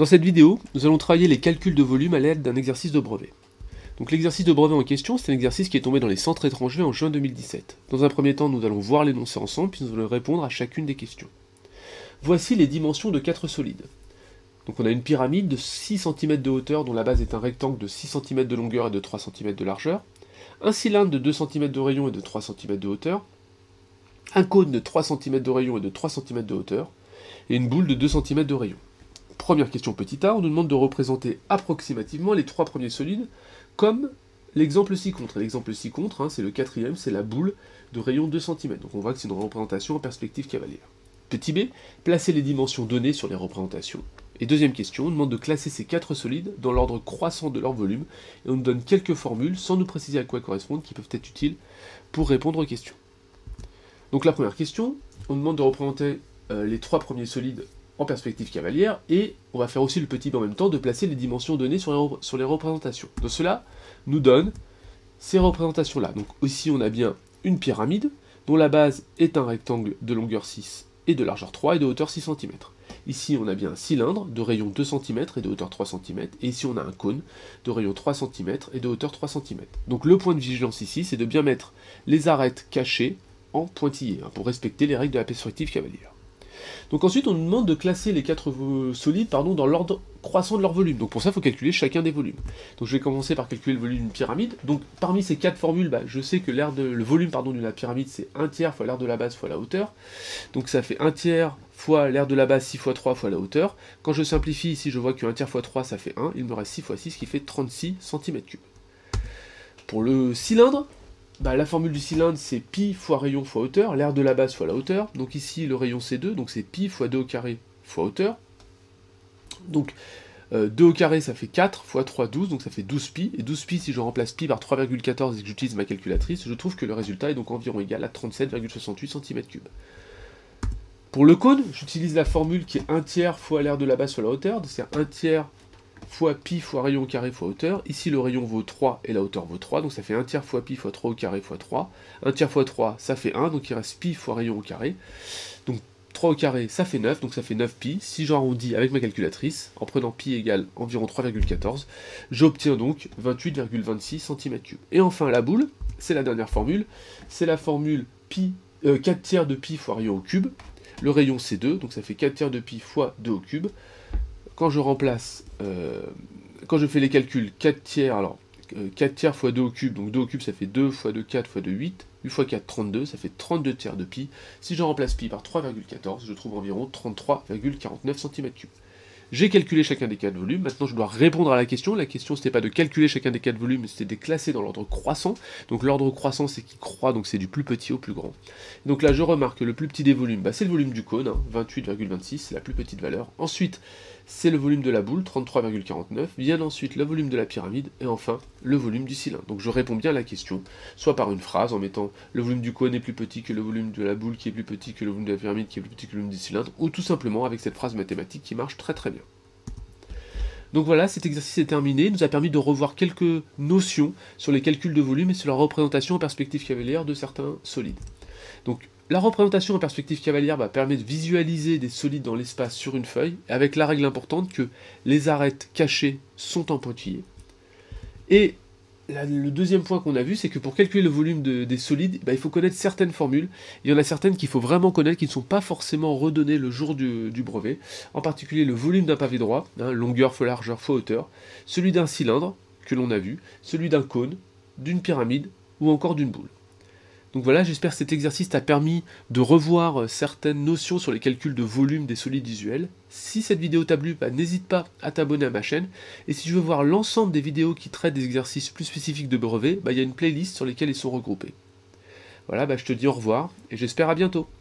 Dans cette vidéo, nous allons travailler les calculs de volume à l'aide d'un exercice de brevet. Donc l'exercice de brevet en question, c'est un exercice qui est tombé dans les centres étrangers en juin 2017. Dans un premier temps, nous allons voir l'énoncé ensemble, puis nous allons répondre à chacune des questions. Voici les dimensions de 4 solides. Donc on a une pyramide de 6 cm de hauteur dont la base est un rectangle de 6 cm de longueur et de 3 cm de largeur, un cylindre de 2 cm de rayon et de 3 cm de hauteur, un cône de 3 cm de rayon et de 3 cm de hauteur, et une boule de 2 cm de rayon. Première question petit a, on nous demande de représenter approximativement les 3 premiers solides comme l'exemple ci-contre. L'exemple ci-contre, c'est le quatrième, c'est la boule de rayon 2 cm. Donc on voit que c'est une représentation en perspective cavalière. Petit b, placer les dimensions données sur les représentations. Et deuxième question, on nous demande de classer ces 4 solides dans l'ordre croissant de leur volume, et on nous donne quelques formules, sans nous préciser à quoi elles correspondent, qui peuvent être utiles pour répondre aux questions. Donc la première question, on nous demande de représenter les 3 premiers solides en perspective cavalière, et on va faire aussi le petit b en même temps, de placer les dimensions données sur les représentations. Donc cela nous donne ces représentations-là. Donc ici on a bien une pyramide, dont la base est un rectangle de longueur 6 et de largeur 3 et de hauteur 6 cm. Ici on a bien un cylindre de rayon 2 cm et de hauteur 3 cm, et ici on a un cône de rayon 3 cm et de hauteur 3 cm. Donc le point de vigilance ici, c'est de bien mettre les arêtes cachées en pointillés, pour respecter les règles de la perspective cavalière. Donc ensuite, on nous demande de classer les 4 solides dans l'ordre croissant de leur volume. Donc pour ça, il faut calculer chacun des volumes. Donc je vais commencer par calculer le volume d'une pyramide. Donc parmi ces 4 formules, je sais que le volume de la pyramide, c'est 1/3 fois l'aire de la base fois la hauteur. Donc ça fait 1/3 fois l'aire de la base, 6 fois 3 fois la hauteur. Quand je simplifie, ici, je vois que 1/3 fois 3, ça fait 1. Il me reste 6 fois 6, qui fait 36 cm3. Pour le cylindre, la formule du cylindre, c'est pi fois rayon fois hauteur, l'aire de la base fois la hauteur. Donc ici, le rayon c'est 2, donc c'est pi fois 2 au carré fois hauteur. Donc 2 au carré, ça fait 4 fois 3, 12, donc ça fait 12 pi. Et 12 pi, si je remplace pi par 3,14 et que j'utilise ma calculatrice, je trouve que le résultat est donc environ égal à 37,68 cm3. Pour le cône, j'utilise la formule qui est 1/3 fois l'aire de la base fois la hauteur, c'est 1/3 fois pi fois rayon au carré fois hauteur. Ici le rayon vaut 3 et la hauteur vaut 3, donc ça fait 1/3 fois pi fois 3 au carré fois 3. 1/3 fois 3, ça fait 1, donc il reste pi fois rayon au carré. Donc 3 au carré, ça fait 9, donc ça fait 9 pi. Si j'arrondis avec ma calculatrice, en prenant pi égale environ 3,14, j'obtiens donc 28,26 cm3. Et enfin la boule, c'est la dernière formule, c'est la formule pi, 4/3 de pi fois rayon au cube. Le rayon c'est 2, donc ça fait 4/3 de pi fois 2 au cube. Quand je remplace, quand je fais les calculs, 4/3, alors 4/3 fois 2 au cube, donc 2 au cube ça fait 2 fois 2, 4 fois 2, 8, 8 fois 4, 32, ça fait 32/3 de pi. Si je remplace pi par 3,14, je trouve environ 33,49 cm3. J'ai calculé chacun des 4 volumes, maintenant je dois répondre à la question. La question c'était pas de calculer chacun des 4 volumes, mais c'était de les classer dans l'ordre croissant. Donc l'ordre croissant c'est qui croît, donc c'est du plus petit au plus grand. Donc là je remarque que le plus petit des volumes, c'est le volume du cône, 28,26, c'est la plus petite valeur. Ensuite c'est le volume de la boule, 33,49, vient ensuite le volume de la pyramide, et enfin le volume du cylindre. Donc je réponds bien à la question, soit par une phrase en mettant le volume du cône est plus petit que le volume de la boule qui est plus petit que le volume de la pyramide qui est plus petit que le volume du cylindre, ou tout simplement avec cette phrase mathématique qui marche très très bien. Donc voilà, cet exercice est terminé, il nous a permis de revoir quelques notions sur les calculs de volume et sur la représentation en perspective cavalière de certains solides. Donc la représentation en perspective cavalière permet de visualiser des solides dans l'espace sur une feuille, avec la règle importante que les arêtes cachées sont en pointillés. Et le deuxième point qu'on a vu, c'est que pour calculer le volume des solides, il faut connaître certaines formules. Il y en a certaines qu'il faut vraiment connaître, qui ne sont pas forcément redonnées le jour du brevet. En particulier le volume d'un pavé droit, longueur fois largeur fois hauteur, celui d'un cylindre, que l'on a vu, celui d'un cône, d'une pyramide ou encore d'une boule. Donc voilà, j'espère que cet exercice t'a permis de revoir certaines notions sur les calculs de volume des solides visuels. Si cette vidéo t'a plu, n'hésite pas à t'abonner à ma chaîne. Et si tu veux voir l'ensemble des vidéos qui traitent des exercices plus spécifiques de brevet, il y a une playlist sur lesquelles ils sont regroupés. Voilà, je te dis au revoir et j'espère à bientôt.